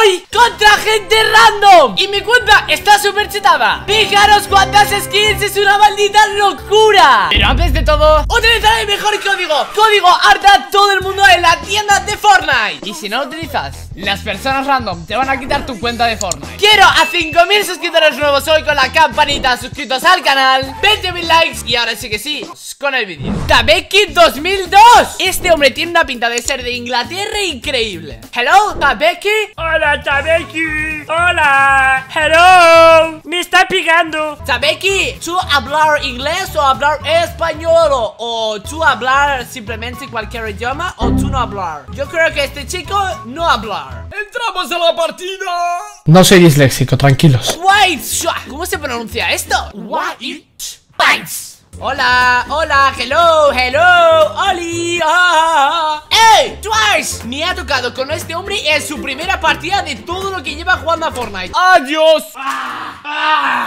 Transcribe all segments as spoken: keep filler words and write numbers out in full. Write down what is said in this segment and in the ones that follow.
hoy contra gente random y mi cuenta está súper chetada. Fijaros cuántas skins, es una maldita locura. Pero antes de todo, utilizaré el mejor código. Código harta todo el mundo en la tienda de Fortnite. Y si no lo utilizas, las personas random te van a quitar tu cuenta de Fortnite. Quiero a cinco mil suscriptores nuevos hoy con la campanita, suscritos al canal, veinte mil likes. Y ahora sí que sí, con el vídeo. Tabeki dos mil dos. Este hombre tiene una pinta de ser de Inglaterra increíble. Hello, Tabeki. Hola, Tabeki. Hola. Hello. Me está pegando. Tabeki, ¿tú hablar inglés o hablar español? O, o tú hablar simplemente cualquier idioma o tú no hablar. Yo creo que este chico no hablar. Entramos a la partida. No soy disléxico, tranquilos. White, ¿cómo se pronuncia esto? White Bites. Hola, hola, hello, hello, Oli, ah, ¡Ey! Twice me ha tocado con este hombre en su primera partida de todo lo que lleva jugando a Fortnite. ¡Adiós! Ah, ah,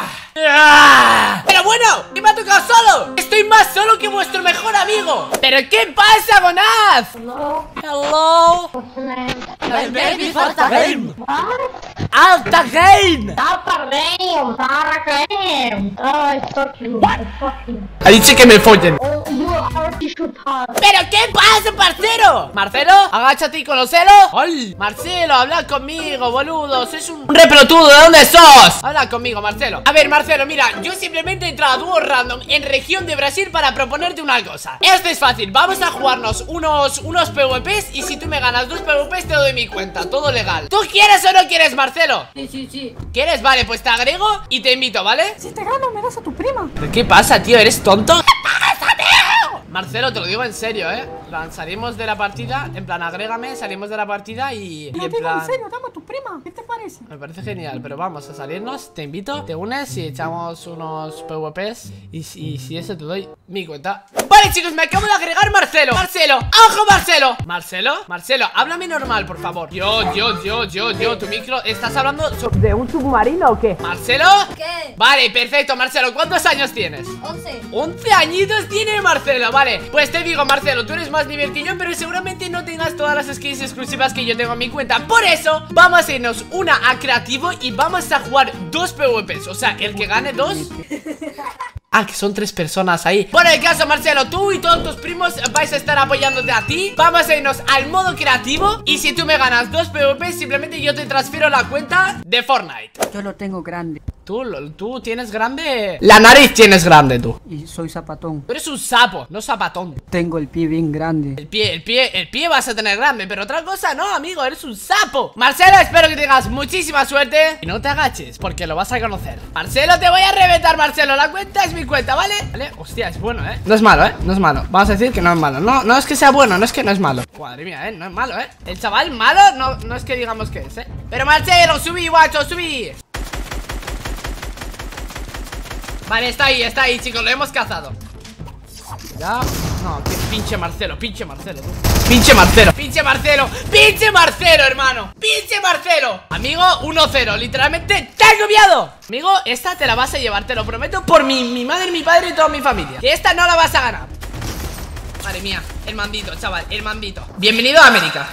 ah. Pero bueno, que me ha tocado solo. Estoy más solo que vuestro mejor amigo. ¿Pero qué pasa, Gonaz? Hello. Hello. What's your name? My baby Alta Game. What? Alta Game. Alpha game. Alpha game. Oh, it's fuck you. It's fuck you. Ha dicho que me follen. Oh, you are tissue pod. ¿Pero qué pasa, Marcelo? ¿Marcelo? Agáchate y conocelo. ¡Ay! Marcelo, habla conmigo, boludo. Sois un repelotudo, ¿de dónde sos? Habla conmigo, Marcelo. A ver, Marcelo, mira, yo simplemente he entrado a dúo random en región de Brasil para proponerte una cosa. Esto es fácil, vamos a jugarnos unos, unos PvPs y si tú me ganas dos PvPs te doy mi cuenta, todo legal. ¿Tú quieres o no quieres, Marcelo? Sí, sí, sí. ¿Quieres? Vale, pues te agrego y te invito, ¿vale? Si te gano, me das a tu prima. ¿Pero qué pasa, tío? ¿Eres tonto? ¿Qué pasa, tío? Marcelo, te lo digo en serio, ¿eh? En plan, salimos de la partida, en plan, agrégame, salimos de la partida y, y en plan... en serio, dame a tu prima. ¿Qué te parece? Me parece genial, pero vamos a salirnos, te invito, te unes y echamos unos PvPs y, y si eso te doy mi cuenta. Vale, chicos, me acabo de agregar Marcelo. Marcelo, ¡ojo, Marcelo! ¿Marcelo? Marcelo, háblame normal, por favor. Yo, yo, yo, yo, yo, tu micro, ¿estás hablando de un submarino o qué? ¿Marcelo? ¿Qué? Vale, perfecto, Marcelo, ¿cuántos años tienes? once. once añitos tiene Marcelo, vale. Pues te digo, Marcelo, tú eres más nivel que yo, pero seguramente no tengas todas las skins exclusivas que yo tengo en mi cuenta. Por eso, vamos a irnos una a creativo y vamos a jugar dos PvPs. O sea, el que gane dos... Ah, que son tres personas ahí. Por el caso, Marcelo, tú y todos tus primos vais a estar apoyándote a ti. Vamos a irnos al modo creativo y si tú me ganas dos PvPs, simplemente yo te transfiero la cuenta de Fortnite. Yo lo tengo grande Tú, lo- tú tienes grande... La nariz tienes grande, tú. y soy zapatón. Tú eres un sapo, no zapatón. Tengo el pie bien grande. El pie, el pie, el pie vas a tener grande, pero otra cosa no, amigo, eres un sapo. Marcelo, espero que tengas muchísima suerte y no te agaches, porque lo vas a conocer. Marcelo, te voy a reventar, Marcelo, la cuenta es mi cuenta, ¿vale? Vale, hostia, es bueno, ¿eh? No es malo, ¿eh? No es malo, vamos a decir que no es malo. No, no es que sea bueno, no es que no es malo. Madre mía, ¿eh? No es malo, ¿eh? El chaval malo no, no es que digamos que es, ¿eh? Pero Marcelo, subí, guacho, subí. Vale, está ahí, está ahí, chicos, lo hemos cazado. Ya, no, qué pinche Marcelo, pinche Marcelo, tú. Pinche Marcelo, pinche Marcelo, pinche Marcelo, hermano. Pinche Marcelo. Amigo, uno cero, literalmente te has copiado. Amigo, esta te la vas a llevar, te lo prometo por mi, mi madre, mi padre y toda mi familia. Que esta no la vas a ganar. Madre mía, el mandito, chaval, el mandito. Bienvenido a América.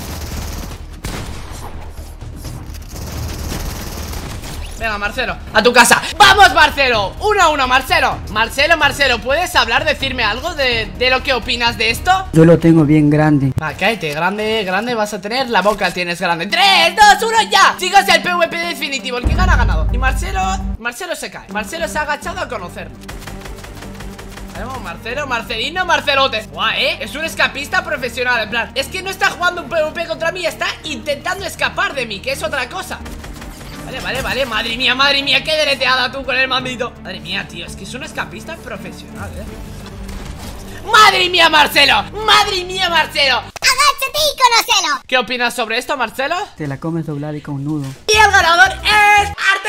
Venga, Marcelo, a tu casa. ¡Vamos, Marcelo! Uno a uno, Marcelo. Marcelo, Marcelo, ¿puedes hablar, decirme algo de, de lo que opinas de esto? Yo lo tengo bien grande. Va, cállate, grande, grande vas a tener. La boca tienes grande. tres, dos, uno, ya. Chicos, el PvP definitivo, el que gana ha ganado. Y Marcelo, Marcelo se cae. Marcelo se ha agachado a conocer. Vamos, Marcelo, Marcelino, Marcelote. Guau, eh, es un escapista profesional. En plan, es que no está jugando un PvP contra mí, está intentando escapar de mí, que es otra cosa. Vale, vale, vale, madre mía, madre mía, qué deleteada tú con el mandito. Madre mía, tío, es que es un escapista profesional, eh. ¡Madre mía, Marcelo! ¡Madre mía, Marcelo! Agáchate y conócelo. ¿Qué opinas sobre esto, Marcelo? Te la comes doblada y con nudo. Y el ganador es Arte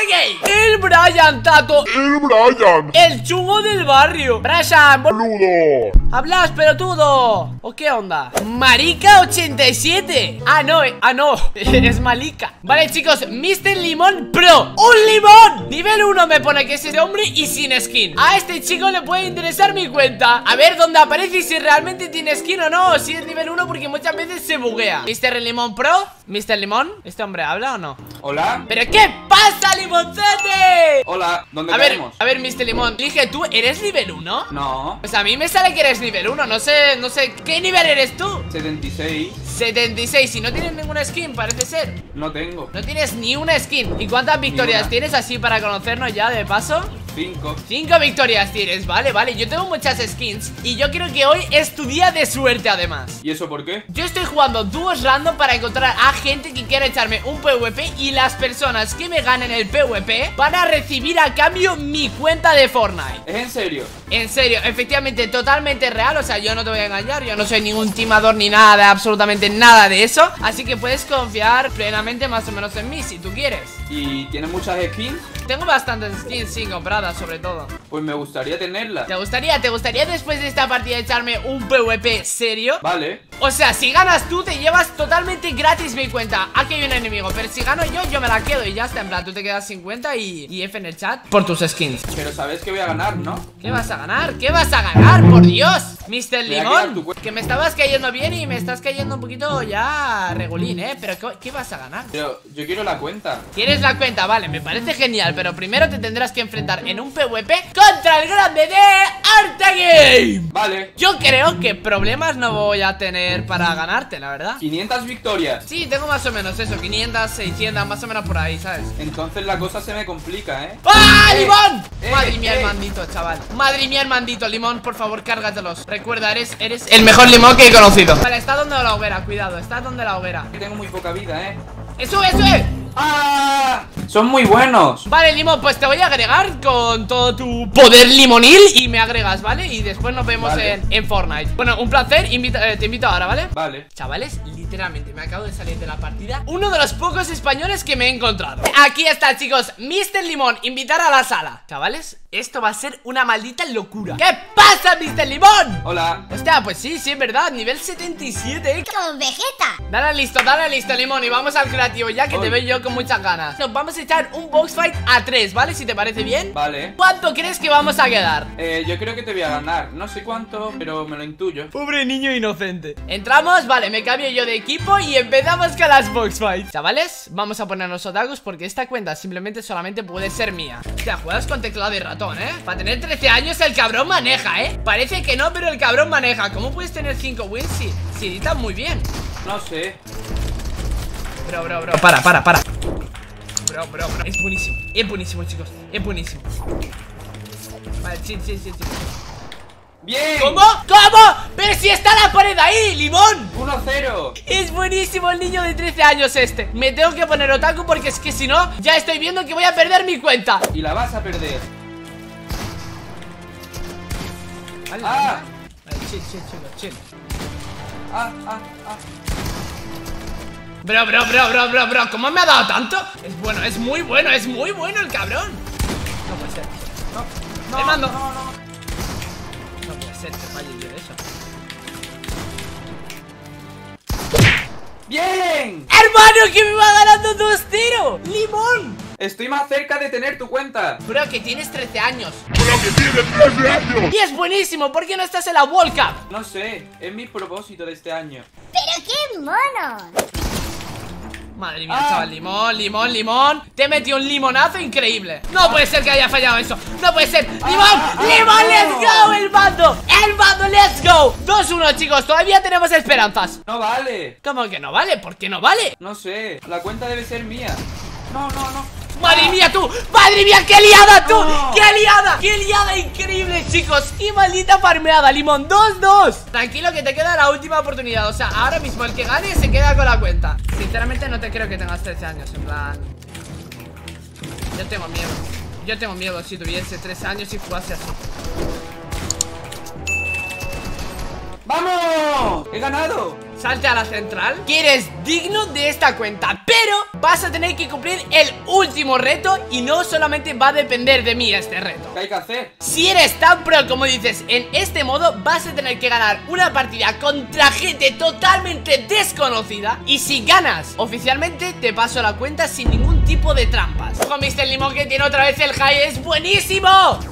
Gay. El Brian, tato. El Brian. El chungo del barrio. Brian, Saludo. ¿hablas pelotudo? ¿O qué onda? Marica ochenta y siete. Ah, no, eh, ah, no. Es Malika. Vale, chicos, mister Limón Pro. ¡Un limón! Nivel uno me pone que es ese hombre y sin skin. A este chico le puede interesar mi cuenta. A ver dónde aparece y si realmente tiene skin o no. Si es nivel uno, porque muchas veces se buguea. mister Limón Pro. mister Limón, ¿este hombre habla o no? Hola. ¿Pero qué pasa, Limonzote? Hola, ¿dónde A ver, caemos? a ver, mister Limón, dije, ¿tú eres nivel uno? No. Pues a mí me sale que eres nivel uno, no sé, no sé, ¿qué nivel eres tú? setenta y seis. setenta y seis, y no tienes ninguna skin, parece ser. No tengo. No tienes ni una skin. ¿Y cuántas victorias una. tienes así para conocernos ya de paso? Cinco. Cinco victorias tienes, vale, vale. Yo tengo muchas skins y yo creo que hoy es tu día de suerte además. ¿Y eso por qué? Yo estoy jugando dúos random para encontrar a gente que quiera echarme un PvP, y las personas que me ganen el PvP van a recibir a cambio mi cuenta de Fortnite. ¿Es en serio? En serio, efectivamente, totalmente real. O sea, yo no te voy a engañar, yo no soy ningún timador ni nada de absolutamente nada de eso. Así que puedes confiar plenamente más o menos en mí si tú quieres. ¿Y tienes muchas skins? Tengo bastantes skins, sí, compradas sobre todo. Pues me gustaría tenerlas. ¿Te gustaría, te gustaría después de esta partida echarme un PvP serio? Vale. O sea, si ganas tú te llevas totalmente gratis mi cuenta. Aquí hay un enemigo, pero si gano yo, yo me la quedo y ya está. En plan, tú te quedas cincuenta y, y F en el chat por tus skins. Pero sabes que voy a ganar, ¿no? ¿Qué vas a ganar? ¿Qué vas a ganar? ¡Por Dios! mister Voy a quedar Limón, tu cuenta. que me estabas cayendo bien y me estás cayendo un poquito ya regulín, ¿eh? Pero ¿qué, qué vas a ganar? Pero yo quiero la cuenta. ¿Quieres la cuenta? Vale, me parece genial. Pero primero te tendrás que enfrentar en un PvP contra el grande de Artagame. Vale. Yo creo que problemas no voy a tener para ganarte, la verdad. quinientas victorias. Sí, tengo más o menos eso, quinientas, seiscientas, más o menos por ahí, ¿sabes? Entonces la cosa se me complica, ¿eh? ¡Ah, Eh, Limón! eh, Madre mía, eh. el mandito, chaval. Madre mía, el mandito, Limón, por favor, cárgatelos. Recuerda, eres, eres el mejor limón que he conocido. Vale, está donde la hoguera, cuidado, está donde la hoguera. Tengo muy poca vida, ¿eh? ¡Eso, eso es! ¡Ah! Son muy buenos. Vale, Limón, pues te voy a agregar con todo tu poder limonil y me agregas, ¿vale? Y después nos vemos Vale. en, en Fortnite. Bueno, un placer, invita- eh, te invito ahora, ¿vale? Vale. Chavales, literalmente me acabo de salir de la partida uno de los pocos españoles que me he encontrado. Aquí está, chicos, mister Limón, invitar a la sala. Chavales, esto va a ser una maldita locura. ¿Qué pasa, mister Limón? Hola. Hostia, pues sí, sí, es verdad, nivel setenta y siete, ¿eh? Con Vegeta. Dale listo, dale listo, Limón, y vamos al creativo, ya que te Uy. veo yo con muchas ganas. Nos vamos a echar un box fight a tres, ¿vale? Si te parece bien. Vale. ¿Cuánto crees que vamos a quedar? Eh, yo creo que te voy a ganar. No sé cuánto, pero me lo intuyo. Pobre niño inocente. Entramos, vale, me cambio yo de equipo y empezamos con las box fights. Chavales, vamos a ponernos otakus porque esta cuenta simplemente solamente puede ser mía. Hostia, juegas con teclado y ratón, ¿eh? Para tener trece años el cabrón maneja, ¿eh? Parece que no, pero el cabrón maneja. ¿Cómo puedes tener cinco wins si, si editas muy bien? No sé. Bro, bro, bro, para, para, para. Bro, bro, bro, es buenísimo. Es buenísimo, chicos, es buenísimo. Vale, sí, sí, sí, sí. ¡Bien! ¿Cómo? ¿Cómo? ¡Pero si está la pared ahí, Limón! uno cero. Es buenísimo el niño de trece años este. Me tengo que poner otaku porque es que si no, ya estoy viendo que voy a perder mi cuenta. Y la vas a perder. Vale, Ah. vale, chill, chill, chicos, chill. Ah, ah, ah. Bro, bro, bro, bro, bro, bro, ¿cómo me ha dado tanto? Es bueno, es muy bueno, es muy bueno el cabrón. No puede ser. No, No, mando. no, no. No puede ser que falle yo de eso. ¡Bien! ¡Hermano, que me va ganando dos cero! ¡Limón! Estoy más cerca de tener tu cuenta. Bro, que tienes trece años. Pero que tiene trece años. Y es buenísimo, ¿por qué no estás en la World Cup? No sé, es mi propósito de este año. Pero qué mono. Madre mía, Ah. chaval, limón, limón, limón. Te metió un limonazo increíble. No puede ser que haya fallado eso. No puede ser. ¡Limón! ah, ¡Limón! no. ¡Let's go! ¡El bando! ¡El bando! ¡Let's go! dos uno, chicos. Todavía tenemos esperanzas. No vale. ¿Cómo que no vale? ¿Por qué no vale? No sé, la cuenta debe ser mía. No, no, no. ¡Madre mía, tú! ¡Madre mía, qué liada, tú! No. ¡Qué liada! ¡Qué liada increíble, chicos! ¡Qué maldita farmeada, Limón! dos dos. Tranquilo que te queda la última oportunidad. O sea, ahora mismo el que gane se queda con la cuenta. Sinceramente no te creo que tengas trece años. En plan... Yo tengo miedo. Yo tengo miedo si tuviese trece años y jugase así. ¡Vamos! ¡He ganado! salte a la central, que eres digno de esta cuenta, pero vas a tener que cumplir el último reto y no solamente va a depender de mí este reto. ¿Qué hay que hacer? Si eres tan pro como dices en este modo, vas a tener que ganar una partida contra gente totalmente desconocida. Y si ganas oficialmente, te paso la cuenta sin ningún tipo de trampas. Ojo, mister Limón, que tiene otra vez el high. ¡Es buenísimo!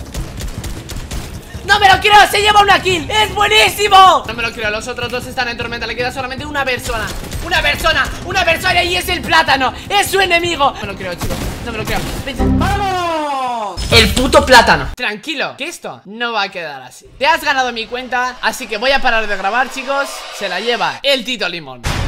¡No me lo creo! ¡Se lleva una kill! ¡Es buenísimo! No me lo creo, los otros dos están en tormenta. Le queda solamente una persona. Una persona, una persona y es el plátano. Es su enemigo. No me lo creo, chicos, no me lo creo. ¡Vamos! El puto plátano. Tranquilo, que esto no va a quedar así. Te has ganado mi cuenta, así que voy a parar de grabar, chicos. Se la lleva el Tito Limón.